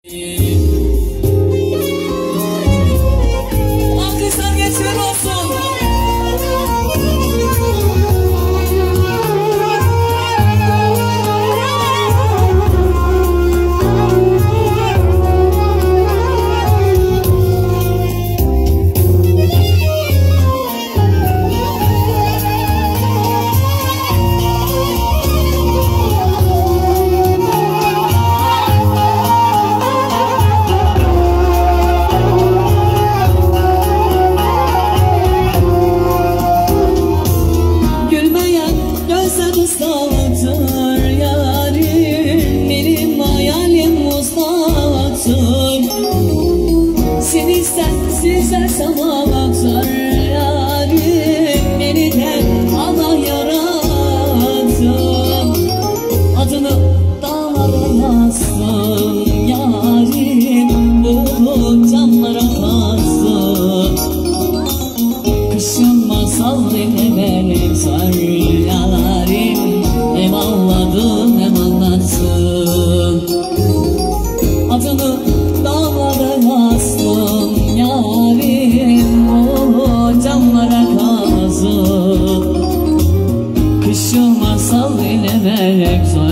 Alkışlar geçer olsun. Uzaktır yarim, benim hayalim uzaktır. Seni sensiz her samaktır yarim, beni de Allah yarattı. Adını dağlara yazsın yarim, bu camlara kazsın. Kışın masal dinlemenim sar yarim, hem ağladın hem anlatsın. Adını dağlara yazsın yarim, o camlara kazın. Kışın masal dinlemek zor.